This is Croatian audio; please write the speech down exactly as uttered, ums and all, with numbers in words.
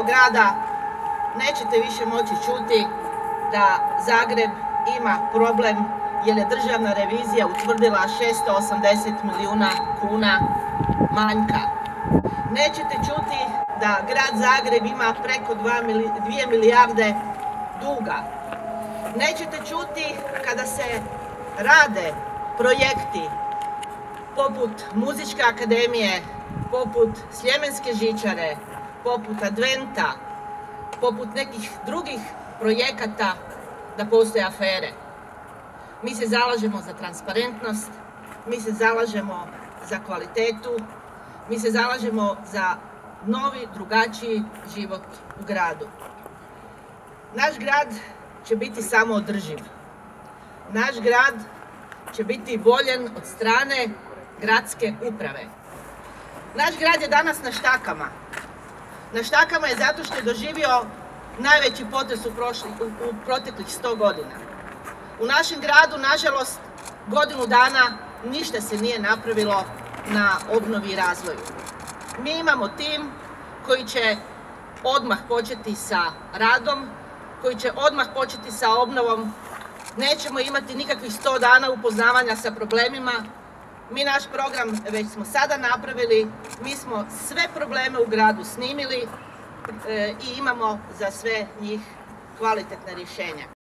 grada nećete više moći čuti da Zagreb ima problem jer je državna revizija utvrdila šesto osamdeset milijuna kuna manjka. Nećete čuti da grad Zagreb ima preko dvije milijarde duga. Nećete čuti kada se rade projekti poput Muzičke akademije, poput Sljemenske žičare, poput Adventa, poput nekih drugih projekata da postoje afere. Mi se zalažemo za transparentnost, mi se zalažemo za kvalitetu, mi se zalažemo za novi, drugačiji život u gradu. Naš grad će biti samoodrživ. Naš grad će biti voljen od strane gradske uprave. Naš grad je danas na štakama. Na štakama je zato što je doživio najveći potres u, prošli, u proteklih sto godina. U našem gradu, nažalost, godinu dana ništa se nije napravilo na obnovi i razvoju. Mi imamo tim koji će odmah početi sa radom, koji će odmah početi sa obnovom. Nećemo imati nikakvih sto dana upoznavanja sa problemima. Mi naš program već smo sada napravili, mi smo sve probleme u gradu snimili e, i imamo za sve njih kvalitetna rješenja.